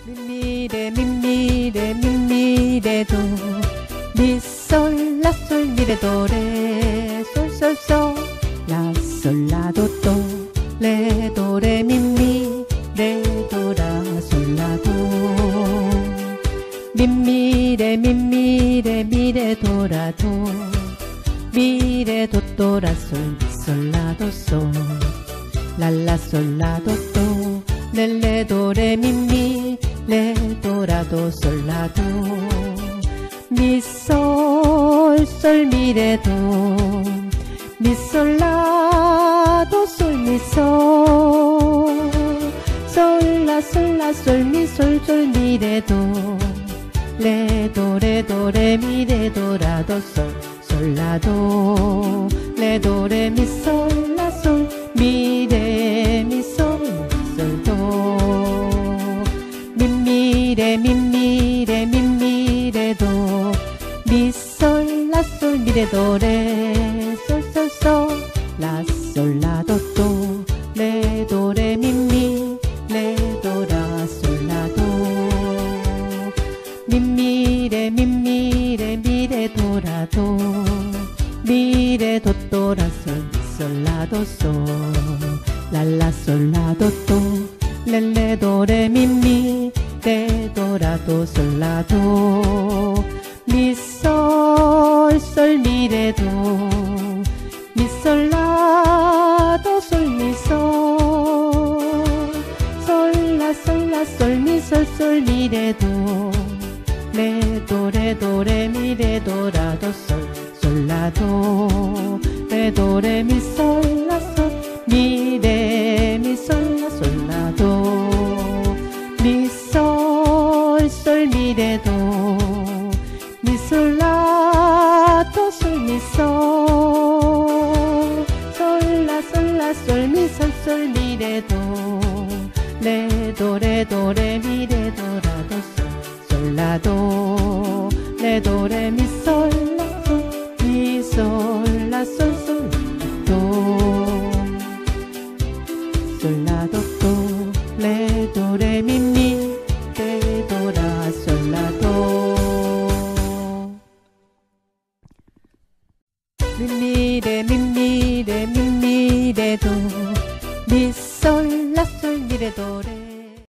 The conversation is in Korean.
미미레 미미레 미미레도 미솔 라솔 미레도레 솔솔솔 라솔 라도도 레도레 미미 레도라 솔라도 미미레 미미레 미레도라도 미레도도라솔 미솔라도솔 랄라솔라도도 렐레도레 미미 레도라도 솔라도 미솔솔 미레도 미솔라도 솔 미솔 솔라솔라솔 미솔솔 미레도 레도레도레 미레도라도 솔 솔라도 레도레 미솔라솔 미레 미솔 미솔도 미미레 미미레 미미레도 미솔 라솔 미레도레 솔솔솔 라솔 라도도 레도레 미미 레도라 솔라도 미미레 미미레 미레도라도 미레도도라솔 솔라도솔 랄라솔라도도 렐레도레 미미 레도라도 솔라도 미솔솔 미레도 미솔라도 솔 미솔 솔라솔라솔 미솔솔 미레도 레도레도레 미레도라도 솔 솔라도 레도레 미솔라솔 미레 미솔라솔라도 미솔솔 미레도 미솔라도 솔 미솔 솔라솔라솔 미솔솔 미레도 레도레도레 미레도라도 솔 솔라도 레도레 미솔라솔 미솔라솔 솔라도 솔라도도 레도레 미미 레도라 솔라도 미미레 미미레 미미레도 미솔 라솔 미레도레